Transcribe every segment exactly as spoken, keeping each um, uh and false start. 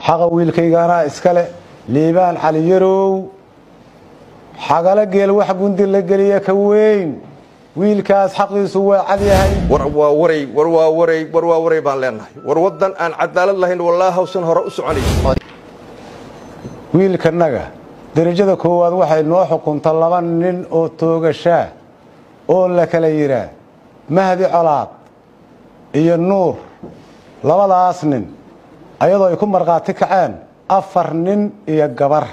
حق ويلكيغانا اسكله ليبان علي يرو حقله جيل wax gundi la galiya ka weyn wiilkaas xaqiisu waa cad yahay war waa waray war waa waray war waa waray baan leenahay war wadan aan cadaalad lahayn wallahi hawsan hore u soconay wiilkanaga darajada koowaad waxay noo xukunta laba nin oo toogasha oo la kala yiraa mahdi colaad iyo nuur labadaas nin ayadoo ay ku marqaati kaceen afar nin iyo gabar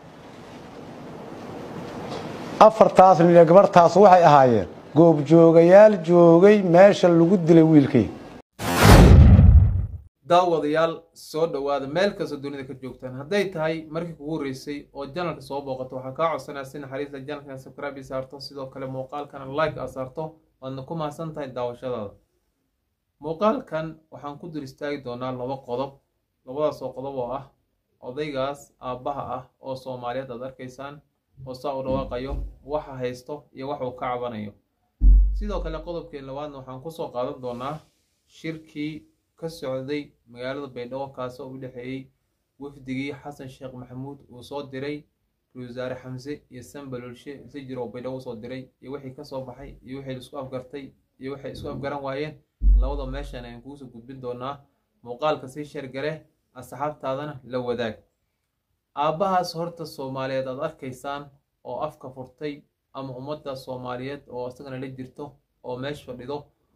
afartaas nin iyo gabartaas waxay ahaayeen goob joogayaal joogay meesha lagu dilay wiilkii daawadayaal soo dhawaada meel kasta dunida ka joogtaan haday tahay markii kugu horeysay oo channelka soo booqato waxa ka codsanaa si naxariista channelka subscribe saarto sidoo kale muuqaalkan like saarto waadna ku mahadsan tahay daawashadaada muuqaalkan waxaan ku dul istaagi doonaa laba qodob labadaas oo qodob oo ah odaygaas aabaha ah oo Soomaaliyeed aad arkaysaan oo saa u dhawaaqayo waxa haysto iyo waxa uu ka cabanayo sidoo kale qodobkeen labaadna waxaan ku soo qaadan doonaa shirkii ka socday magaalada Baydhabo kaas oo u dhaxeeyay wafdigii Xasan Sheekh Maxamuud uu soo diray Wasaare Xamse iyo Sanbalolshe si jiro Baydhabo soo diray iyo wixii ka soo baxay iyo wixii isku afgartay iyo wixii isku afgaran waayeen labada meeshan aan ku soo gudbin doonaa muuqaalka si share gare asxaabtaadana la wadaag aabahaas horta Soomaaliyeed aad arkaysaan oo afka furtay ama ummadda Soomaaliyeed oo asagana la jirto oo meesha fadhido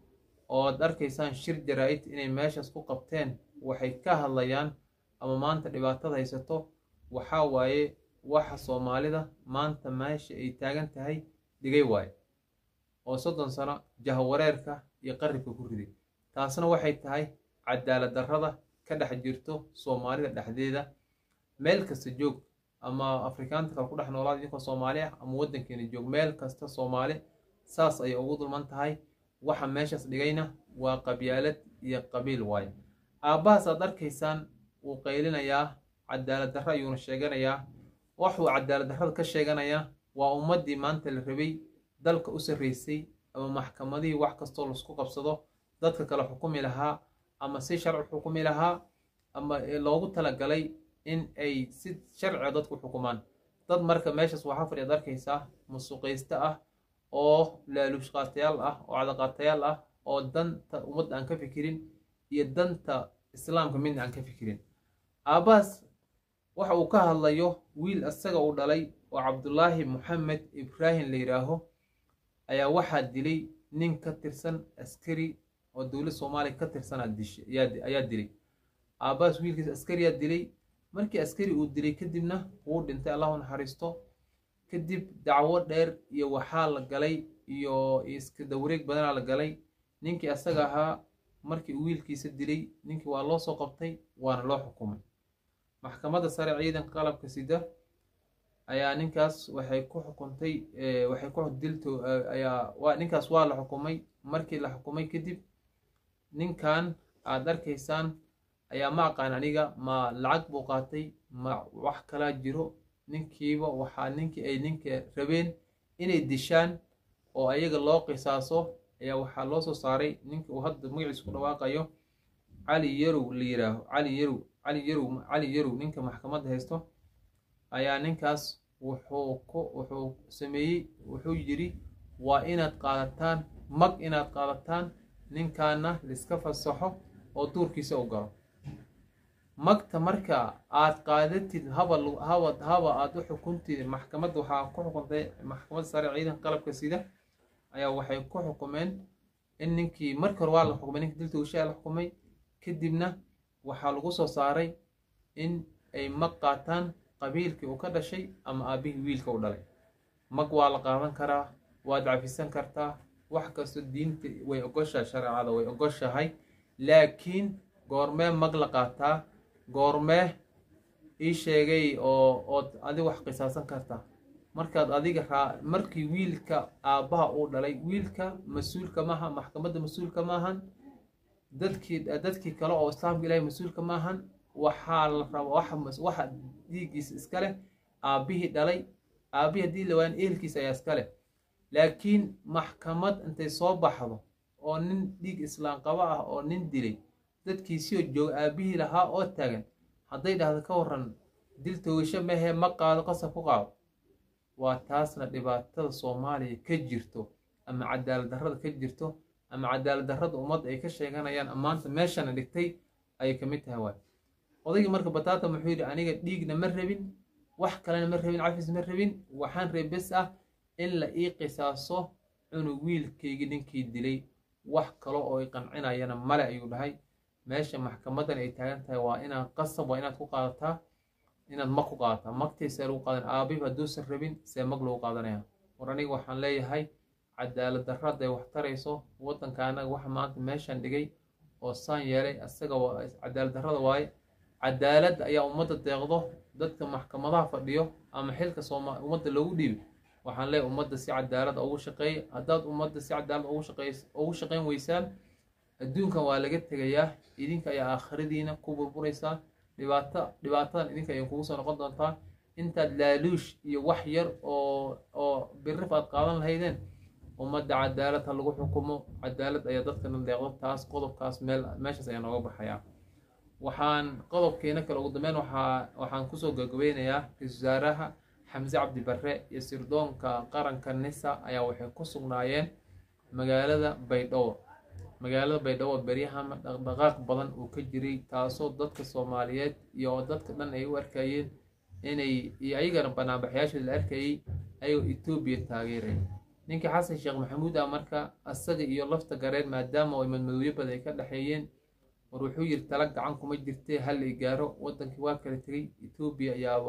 oo aad arkaysaan shir jaraa'id inay meeshaas ku qabteen waxay ka hadlayaan ama maanta dhibaatada haysato waxa waaye waxa Soomaalida maanta meesha ay taagan tahay digay waay oo soddon sano jahawareerka iyo qaribka ku riday taasna waxay tahay cadaalad darrada ka dhex jirto Soomaalida dhexdeeda meel kasta joog ama Afrikaanta kale ku dhex noolaad idinka Soomaali ah ama wadankeena joog meel kasta Soomaali saas ay ugu dulman tahay waxa meeshaas dhigayna waa qabyaalad iyo qabiil waay aabahaas aad arkaysaan uu qaylinayaa cadaalad darro ayuu sheeganayaa wuxuu cadaalad darrada ka sheeganayaa waa ummadii maanta la rabay dalka u sareysay ama maxkamadii wax kasto la isku qabsado dadka kala xukumi lahaa ama si sharci xukumi lahaa ama loogu talagalay in ay si sharci dadku xukumaan dad marka meeshaas waxa fadhiya arkaysaa musuqaysta ah oo laaluush qaatayaal ah oo cadaqaatayaal ah oo danta umad aan ka fikirin iyo danta islaamka mid aan ka fikirin aabaas waxa uu ka hadlayo wiil asaga uu dhalay oo Cabdullaahi Maxamed Ibrahim la yiraahdo ayaa waxa dilay nin ka tirsan askari oo dawladda Soomaaliya ka tirsan ayaa dilay aabaas wiilkiisa askari ayaa dilay markii askari uu dilay kadibna uu dhintay Allahu naxariisto kadib dacwo dheer iyo waxa la galay iyo iska dawreeg badan la galay ninkii asaga ahaa markii wiilkiisa dilay ninkii waa loo soo qabtay waana loo xukumay maxkamadda sare ciidanka qalabka sida ayaa ninkaas waxay ku xukuntay waxay ku dilto ayaa waa ninkaas waa la xukumay markii la xukumay kadib ninkan aad arkaysaan ayaa ma aqaan aniga ma lacag buu qaatay ma wax kala jiro ninkiiba waxa ninkii ay ninka rabeen inay dishaan oo ayaga loo qisaaso ayaa waxa loo soo saaray ninkii uu hadda magaciisa ku dhawaaqayo Cali Yarow la yiraahdo Cali Yarow Cali Yarow Cali Yarow ninka maxkamadda haysto ayaa ninkaas wuxuu ku wuxuu sameeyay wuxuu yiri waa inaad qaadataan mag inaad qaadataan ninkaana liska fasaxo oo duurkiisa u galo magta marka aad qaadatid haba haba haba aad u xukuntid maxkamadda waxa ku xukuntay maxkamadda sare ciidanka qalabka sida ayaa waxay ku xukumeen in ninkii marka hore waa la xukumay ninkii dilta uu la xukumay kadibna waxa lagu soo saaray in ay mag qaataan qabiilkii uu ka dhashay ama aabihii wiilka uu dhalay mag waa la qaadan karaa waa dacfisan kartaa wax kasta diinta way ogoshaa sharciga way ogoshahay laakiin goormee mag la qaataa goormee ii sheegay oo oo adiga wax qisaasan kartaa markaad adiga markii wiilka aabaha uu dhalay wiilka mas'uulka maaha maxkamadda mas'uulka maahan dadkii dadkii kale oo islaamka ilaahay mas'uulka maahan waxa la rabo waxa waxa diigiis iska leh aabihii dhalay aabihi hadii lawaan ehelkiisa ayaa iska leh laakiin maxkamad intay soo baxdo oo nin dhiig islaam qaba ah oo nin dilay dadkii si joog aabihii lahaa oo taagan hadday dhahdo ka waran dil toogasho mehe ma qaado qasab ku qaado waa taasna dhibaatada Soomaaliya ka jirto ama cadaalad darrada ka jirto ama cadaalad darrada ummadda ay ka sheeganayaan amaanta meeshana dhigtay ay ka mid tahay waay odaygii marka bataata wuxuu yidhi aniga dhiigna ma rabin wax kalena ma rabin cafis ma rabin waxaan reebes ah in la ii qisaaso cunug wiilkaygii ninkii dilay wax kale oo ay qancinayana male ayuu dhahay meesha maxkamadan ay taagan tahay waa inaad qasab waa inaad ku qaadataa inaad mag ku qaadataa magtiisa lagu qaadan aabihi hadduusan rabin see mag lagu qaadanaya war aniga waxaan leeyahay cadaalad darrada ay wax tarayso waddanka anaga waxa maanta meeshan dhigay oo saan yeelay asaga cadaalad darrada waaye cadaalad ayaa ummadda deeqdo dadka maxkamadaha fadhiyo ama xilka Soomaaliya ummadda loogu dhiibo waxaan leeyahay ummadda si cadaalad ugu shaqeey haddaad ummadda si cadaalad ugu shaqeeyso ugu shaqeyn weysaan adduunkan waa laga tegayaa idinka ayaa aakhiradiina ku burburaysaa dhibaato dhibaatadan idinka ay kugu soo noqon doontaa intaad laaluush iyo wax yar oo oo birrif aad qaadan lahaydeen ummadda cadaalad ha lagu xukumo cadaalad ayaa dadkana deeqdo taas qodobkaas meel meeshaas ayaa nooga baxayaa waxaan qodobkeena kale ugu dambeyn waxaa waxaan kusoo gabagabeynayaa ra-iisul wasaaraha xamse cabdi barre iyo sirdoonka qaranka nisa ayaa waxay ku sugnaayeen magaalada baydhabo magaalada baydhabo beryahan dhaqdhaqaaq badan uu ka jiray taasoo dadka Soomaaliyeed iyo dadka dhan ay u arkayeen inay iyo ayagana banaanbaxyaashooda la arkayay ayagoo Itoobiya taageeray ninkii xasan sheekh maxamuud ah marka asaga iyo lafta gareen maadaama ay madmadowyo badan ay ka dhaxeeyeen war wuxuu yiri tala gacan kuma jirtee hal ay gaaro wadankii waa kala tagay Itoobiya ayaaba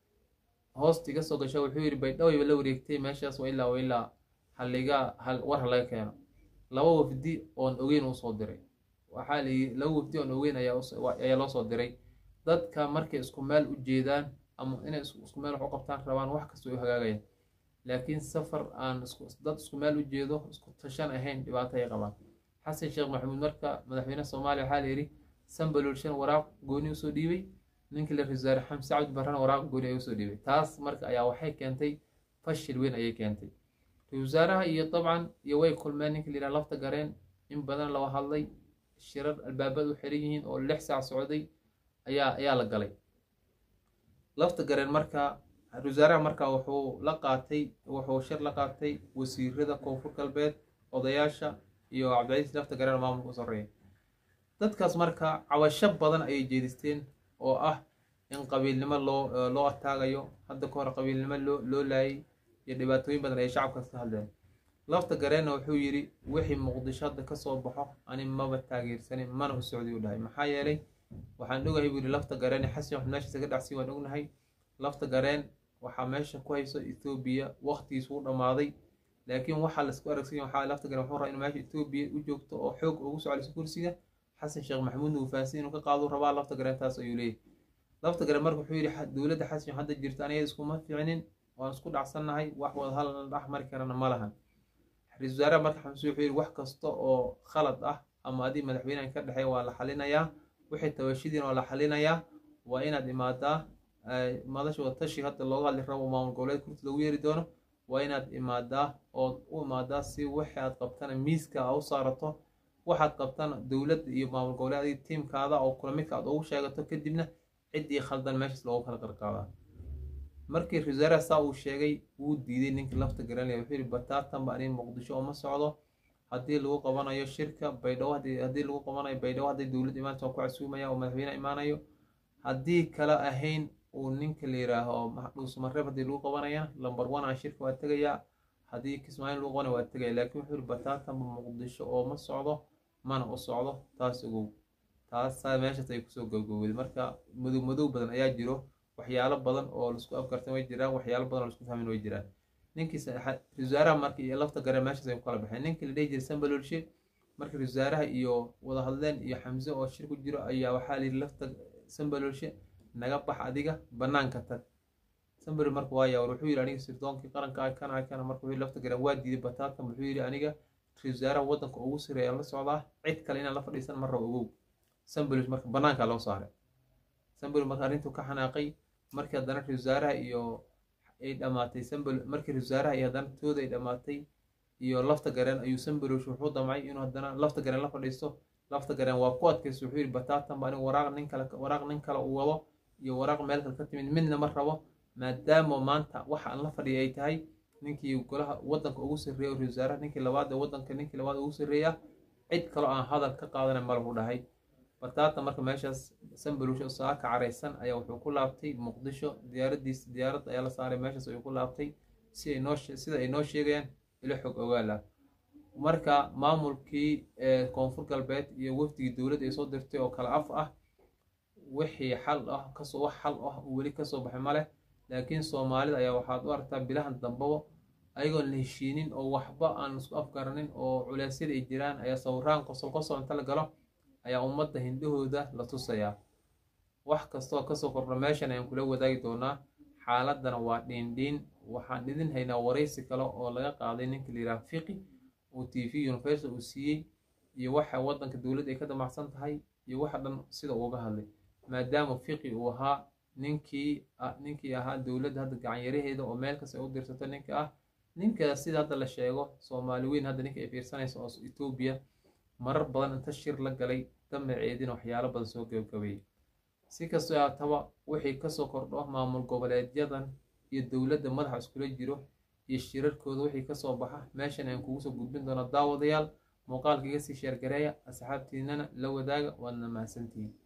hoostiga soo gashay wuxuu yiri baydhabo ay la wareegtay meeshaas waa ilaa waa ilaa haliga hal war laga keeno laba wafdi oo ogeyn uu soo diray waxa la laba wafdi oo ogeyn ayaa ayaa loo soo diray dadka markay isku meel u jeedaan ama inay isku meel wax u qabtaan rabaan wax kasta oo hagaagaya laakiin safar aan isku dad isku meel u jeedo isku tashan ahayn dhibaato ay qabaan xasan sheekh maxamuud marka madaxweynaha Soomaaliya waxa la yiri sambalulshan waraaq gooni u soo dhiibay ninkii la risaar xamse cabdi barre waraaq gooni ay u soo dhiibay taas marka ayaa waxay keentay fashil weyn ayay keentay wasaaraha iyo dabcan iyo way kulmeen ninkii la lafta gareen in badan loo hadlay shirar albaabada u xiran yihiin oo lix saac socday ayaa ayaa la galay lafta gareen marka wasaaraha marka wuxuu la qaatay wuxuu shir la qaatay wasiirada koonfur galbeed odayaasha iyo cabdicasiis lafta gareen maamulka sareeya dadkaas marka cawasho badan ayay jeedisteen oo ah in qabiilnimo loo loo ataagayo hadda ka hor qabiilnimo loo loo laayay iyo dhibaatooyin badan ay shacabka ka hadleen lafta gareen wuxuu yiri wixii muqdisho hadda ka soo baxo ani maba taageersanin mana u socdi u dhahay maxaa yeelay waxaan ogahay buu lafta gareen xasan wax meesha ka dhacsi waan ognahay lafta gareen waxa meesha ku hayso Itoobiya waqtigiisu u dhamaaday laakiin waxa la isku aragsan waxa lafta gareen wuxuu rabaa in meesha Itoobiya u joogto oo xoog ugu socdo kursiga xasan sheekh maxamuud uu faahfaahsin inuu ka qaado rabaa lafta gareen taas ayuu leeyahay lafta gareen markuu wuxuu yiri dawladda xasan hadda jirta aniga isku ma fiicnin waan isku dhacsanahay wax wada hal dhax mari karana ma lahan ra-iisul wasaaraha marka xamse wuxuu yiri wax kasta oo khalad ah ama adii madaxweynaha ka dhaxay waa la xalinayaa wixii tabashidiin waa la xalinayaa waa inaad imaadaa madasha watashi hadda looga hadli rabo maamul goboleed kurti lagu yeeri doono waa inaad imaadaa oo u imaadaa si wixii aad qabtana miiska u saarato waxaad qabtana dawladda iyo maamul goboleed tiimkaada oo kula midka aad ugu sheegato kadibna cidii khaldan meeshaas loogu kala qarqaadaa markii ra-iisul wasaaraha saa uu sheegay wuu diiday ninkii lafta garanaya wuxuu yiri bataatan ba arin muqdisho oo ma socdo haddii lagu qabanayo shirka baydhabo haddii lagu qabanayo baydhabo haddii dawlad imaanto ku casuumaya oo madaxweyne imaanayo haddii kala ahayn uu ninka la yiraaho maxduus marreeb haddii lagu qabanaya lambar one aan shirka waa tagayaa haddii kismaayo lagu qabanayo waa tagaya laakiin wuxuu yiri bataatan ba muqdisho oo ma socdo mana u socdo taas ugu taas meeshaas ay kusoo gabagabowday marka madow madow badan ayaa jiro waxyaalo badan oo la isku afkartan way jiraan waxyaalo badan oo la isku fahmin way jiraan ninkii ra-iisul wasaaraha markii iyo lafta gareen meeshaas ay kala baxeen ninkii la dhihi jiray sambalolshe markii ra-iisul wasaaraha iyo wada hadleen iyo xamse oo shir ku jiro ayaa waxaa la yiri lafta sambalolshe naga bax adiga banaanka tag sambal marka waa yaa wuxuu yiri aniga sirdoonkii qaranka kana kana markuu yiri lafta gareen waa diiday bataatan wuxuu yiri aniga ra-iisul wasaaraha wadanka ugu sareeya la socdaa cid kale inaan la fadhiisan mar rabo ogow sambal marka banaanka loo saaray sambal marka arintu ka xanaaqay markii haddana ra-iisul wasaaraha iyo ay dhamaatay sambal markii ra-iisul wasaaraha iyo haddana tooda ay dhamaatay iyo lafta gareen ayuu sambalowsh wuxuu damcay inuu haddana lafta gareen la fadhiisto lafta gareen waa ku adkaysa wuxuu yidhi bataatan ba aniga waraaq nin kale waraaq nin kale uu wado iyo waraaq meel kale ka timid midna ma rabo maadaama maanta waxa aan la fadhiya ay tahay ninkii golaha waddanka ugu sarreeya oo ra-iisul wasaaraha ninkii labaad ee waddanka ninkii labaad ugu sarreeya cid kaloo aan hadal ka qaadanay malahu dhahay bataatan marka meeshaas sanbaluusho saaka caraysan ayaa wuxuu ku laabtay muqdisho diyaaradiis diyaaradda ayaa la saaray meeshaas ayuu ku laabtay si ay noo sida ay noo sheegayaan ilo xog ogaala marka maamulkii koonfur galbeed iyo wafdigii dowladda ay soo dirtay oo kala af ah wixii xal ah kasoo wax xal ah uu weli kasoo baxay male laakiin soomaalida ayaa waxaad u aragtaa bilahan dambaba ayagoon la heshiinin oo waxba aan isku afgaranin oo culeysyada ay jiraan ayaa sawiraan qosol qosol inta la galo ayaa ummadda hindhahooda la tusayaa wax kastoo kasoo kordha meeshan ayaan kula wadaagi doonaa xaaladana waa dhiindhiin waxaan idin haynaa waraysi kale oo laga qaaday ninka la yidhaha fiqi oo t v universal uu siiyey iyo waxa waddanka dowladda ay ka damacsan tahay iyo waxa dhan sida uuga hadlay maadaama fiqi uu ahaa ninkii ninkii ahaa dowladda hadda gacanyaraheeda oo meel kasta ay u dirsato ninka ah ninka sida hadda la sheego soomaali weyn hadda ninka ay fiirsanayso oo Ethiopia marar badan inta shir la galay damaceedina waxyaalo badan soo gabagabeeyay si kastoo ahaataba wixii kasoo kordho maamul goboleedyadan iyo dowladda madaxa iskula jiro iyo shirarkooda wixii kasoo baxa meeshan aan kugu soo gudbin doona daawadayaal muuqaalka iga sii sheer gareeya asxaabtiinana la wadaaga waadna mahadsantihiin